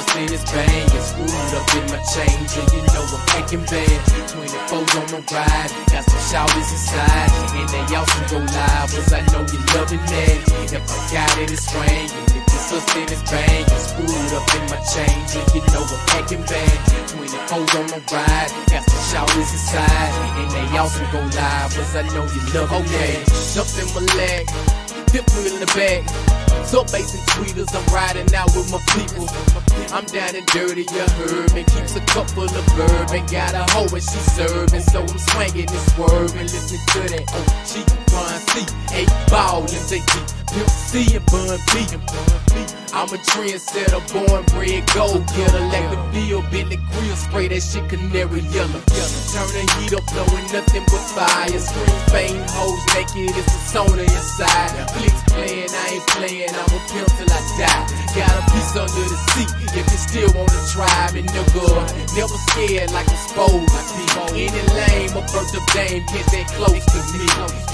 hustlin, it's bangin, screwed up in my change, and you know I'm acting bad. 24s on the ride, got some shawties inside, and they also go live, cause I know you loving that. If I got it, it's swangin. If it's hustlin, it's bangin, screwed up in my change, and you know I'm acting bad. 24s on the ride, got some shawties inside, and they also go live, cause I know you loving that. Something my leg, fifth wheel in the back. So bass and tweeters, I'm riding out with my people. I'm down and dirty, you heard me. Keeps a cup full of bourbon. Got a hoe and she serving, so I'm swangin' and swervin'. Listen to that OG, Bun C, 8 ball MJG, Pimp C and Bun B. I'm a trendsetter, born bred, gold getter. Like the Deville, Bentley grill, spray that shit canary yellow. Turn the heat up, blowing nothing but fire. Scream, faint, hoes naked, it's a sauna inside. Flicks playin', I ain't playin', I'm a pimp till I die. Got a piece under the seat, if you still wanna try me, nigga. Never scared like I'm supposed to be. Any lame or birth of dame, get that close to me.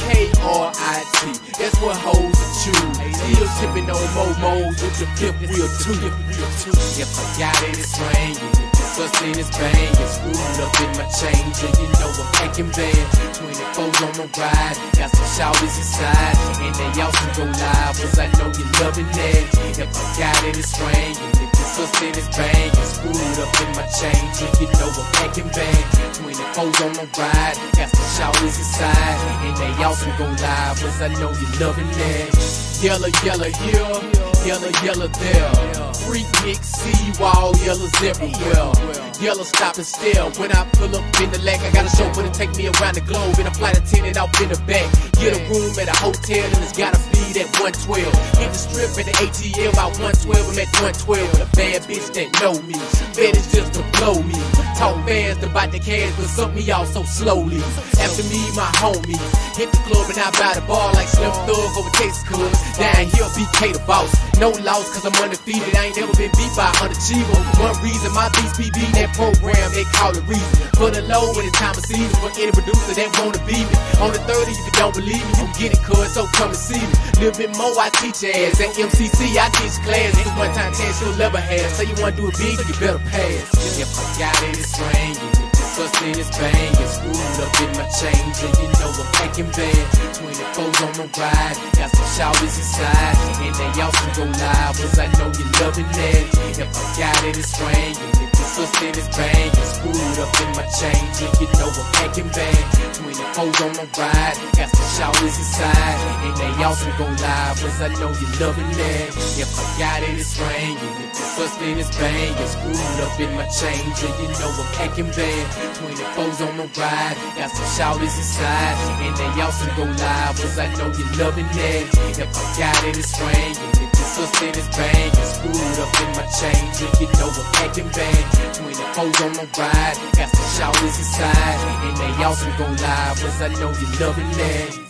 K.R.I.T, that's what hoes are choose. Still tipping on momos with the fifth wheel too. If I got it, it's swangin'. Hustlin, it's bangin, screwed up in my change, and you know I'm acting bad. 24s on the ride, got some shawties inside, and they also go live, cause I know you loving that. If I got it, it's swangin'. If it's hustlin, it's bangin, screwed up in my change, and you know I'm acting bad. 24s on the ride, got some shawties inside, and they also go live, cause I know you loving that. Yellow, yellow here, yellow, yellow there. Freak Big C, wall yellows everywhere. Yellow stop and stare. When I pull up in the leg, I got a chauffeur to take me around the globe. In a flight attendant out in the back. Get a room at a hotel and it's gotta feed at 112. Hit the strip at the ATL about 112. I'm at 112 with a bad bitch that know me. Bet it's just to blow me. Talk fast about the cash, but suck me out so slowly. After me, my homies hit the club and I buy the bar like Slim Thug over Texas Club. Down here, Big K.R.I.T the boss. No loss, cause I'm undefeated. I ain't never been beat by an underachiever. One reason my beats be beating that program, they call it reason. For the low when it's time of season, for any producer that wanna be me. On the 30, if you don't believe me, you get it, cuz, so come and see me. Little bit more, I teach your ass. At MCC, I teach class. It's a one-time chance you'll never have. Say you wanna do it big, you better pass. If I got it, it's swangin'. Hustlin, it's bangin, screwed up in my change, and you know I'm acting bad. 24s on the ride, got some shawties inside, and they also go live, cause I know you loving that. If I got it, it's swangin'. If it's hustlin, it's bangin, screwed up in my change, and you know I'm acting bad. 24s on the ride, got some shawties inside, and they also go live, cause I know you loving that. If I got it, it's swangin'. If it's hustlin, it's bangin, screwed up in my change, and you know I'm acting bad. 24s on the ride, got some shawties inside, and they also go live, cause I know you loving that. If I got it, it's swangin'. If it's hustlin, it's bangin, screwed up in my change, and you know I'm acting bad. 24s on the ride, got some shawties inside, and they also go live, cause I know you loving that.